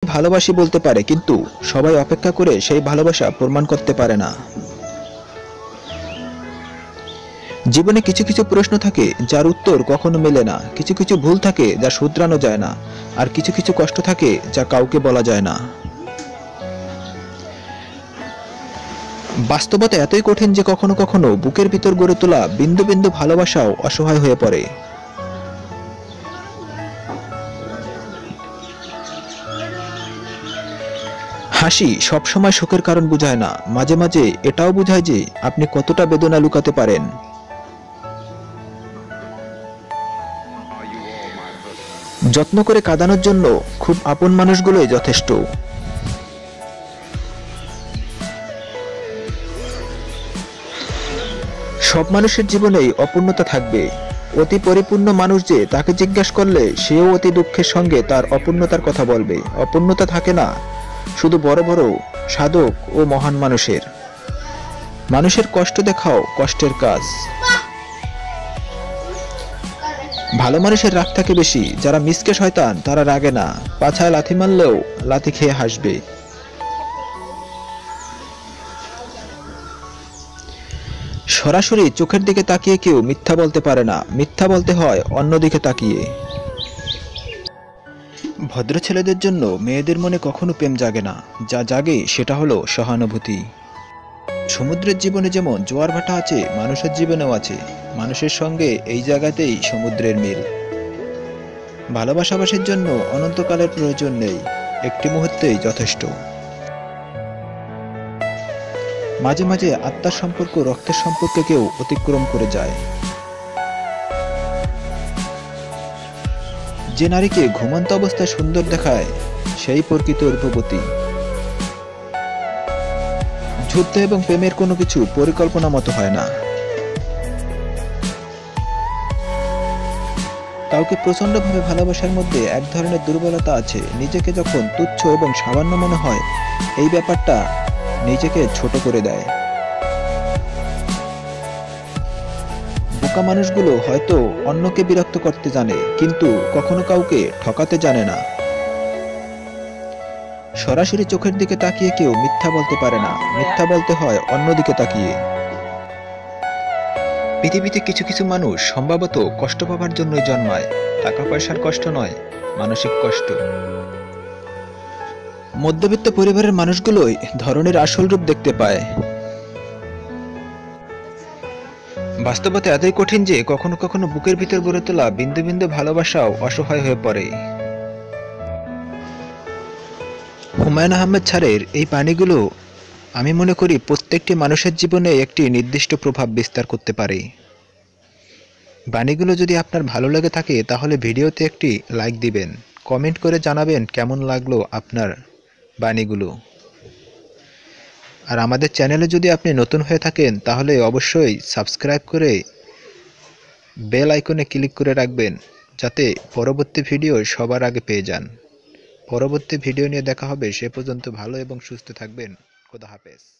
ভালোবাসি বলতে পারে, কিন্তু সবাই অপেক্ষা করে সেই ভালোবাসা প্রমাণ করতে পারে না। জীবনে কিছু কিছু প্রশ্ন থাকে যার উত্তর কখনো মেলে না, কিছু কিছু ভুল থাকে যা শুধরানো যায় না, আর কিছু কিছু কষ্ট থাকে যা কাউকে বলা যায় না। বাস্তবতা এতই কঠিন যে কখনো কখনো বুকের ভিতর গড়ে তোলা বিন্দু বিন্দু ভালোবাসাও অসহায় হয়ে পড়ে। হাসি সবসময় সুখের কারণ বোঝায় না, মাঝে মাঝে এটাও বোঝায় যে আপনি কতটা বেদনা লুকাতে পারেন। যত্ন করে কাঁদানোর জন্য খুব আপন মানুষগুলোই যথেষ্ট। সব মানুষের জীবনেই অপূর্ণতা থাকবে। অতি পরিপূর্ণ মানুষ যে, তাকে জিজ্ঞাসা করলে সেও অতি দুঃখের সঙ্গে তার অপূর্ণতার কথা বলবে। অপূর্ণতা থাকে না শুধু বড় বড় সাধক ও মহান মানুষের। মানুষের কষ্ট দেখাও কষ্টের কাজ। ভালো মানুষের রাগ থাকে বেশি, যারা মিসকে শয়তান তারা রাগে না, পাছায় লাথি মারলেও লাথি খেয়ে হাসবে। সরাসরি চোখের দিকে তাকিয়ে কেউ মিথ্যা বলতে পারে না, মিথ্যা বলতে হয় অন্যদিকে তাকিয়ে। ভদ্র ছেলেদের জন্য মেয়েদের মনে কখনো প্রেম জাগে না, যা জাগে সেটা হলো সহানুভূতি। সমুদ্রের জীবনে যেমন জোয়ার ভাটা আছে, মানুষের জীবনেও আছে। মানুষের সঙ্গে এই জায়গাতেই সমুদ্রের মিল। ভালোবাসাবাসের জন্য অনন্তকালের প্রয়োজন নেই, একটি মুহূর্তেই যথেষ্ট। মাঝে মাঝে আত্মার সম্পর্ক রক্তের সম্পর্ককেও অতিক্রম করে যায়। যে নারীকে ঘুমন্ত অবস্থায় সুন্দর দেখায় সেই প্রকৃত রূপবতী। যুদ্ধ এবং প্রেমের কোনো কিছু পরিকল্পনা মতো হয় না। কাউকে প্রচন্ডভাবে ভালোবাসার মধ্যে এক ধরনের দুর্বলতা আছে। নিজেকে যখন তুচ্ছ এবং সামান্য মনে হয়, এই ব্যাপারটা নিজেকে ছোট করে দেয়। বোকা মানুষগুলো হয়তো অন্যকে বিরক্ত করতে জানে, কিন্তু কখনো কাউকে ঠকাতে জানে না। সরাসরি চোখের দিকে তাকিয়ে কেউ মিথ্যা বলতে পারে না, মিথ্যা বলতে হয় অন্যদিকে তাকিয়ে। পৃথিবীতে কিছু কিছু মানুষ সম্ভবত কষ্ট পাবার জন্যই জন্মায়। টাকা পয়সার কষ্ট নয়, মানসিক কষ্ট। মধ্যবিত্ত পরিবারের মানুষগুলোই ধরনের আসল রূপ দেখতে পায়। বাস্তবতা এতই কঠিন যে কখনো কখনো বুকের ভিতর গড়ে তোলা বিন্দু বিন্দু ভালোবাসাও অসহায় হয়ে পড়ে। হুমায়ুন আহমেদ স্যারের এই বাণীগুলো আমি মনে করি প্রত্যেকটি মানুষের জীবনে একটি নির্দিষ্ট প্রভাব বিস্তার করতে পারে। বাণীগুলো যদি আপনার ভালো লেগে থাকে তাহলে ভিডিওতে একটি লাইক দিবেন, কমেন্ট করে জানাবেন কেমন লাগলো আপনার বাণীগুলো। আর আমাদের চ্যানেলে যদি আপনি নতুন হয়ে থাকেন তাহলে অবশ্যই সাবস্ক্রাইব করে বেল আইকনে ক্লিক করে রাখবেন, যাতে পরবর্তী ভিডিও সবার আগে পেয়ে যান। পরবর্তী ভিডিও নিয়ে দেখা হবে, সে পর্যন্ত ভালো এবং সুস্থ থাকবেন। খোদা হাফেজ।